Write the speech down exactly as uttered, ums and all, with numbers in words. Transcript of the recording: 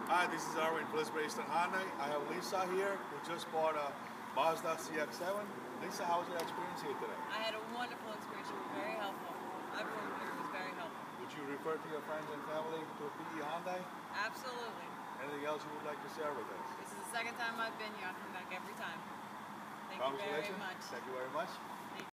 Hi, this is Arvind, Phillipsburg Easton Hyundai. I have Lisa here who just bought a Mazda C X seven. Lisa, how was your experience here today? I had a wonderful experience. You were very helpful. Everyone here was very helpful. Would you refer to your friends and family to a P E Hyundai? Absolutely. Anything else you would like to share with us? This is the second time I've been here. I'll come back every time. Thank you very Congratulations. much. Thank you very much.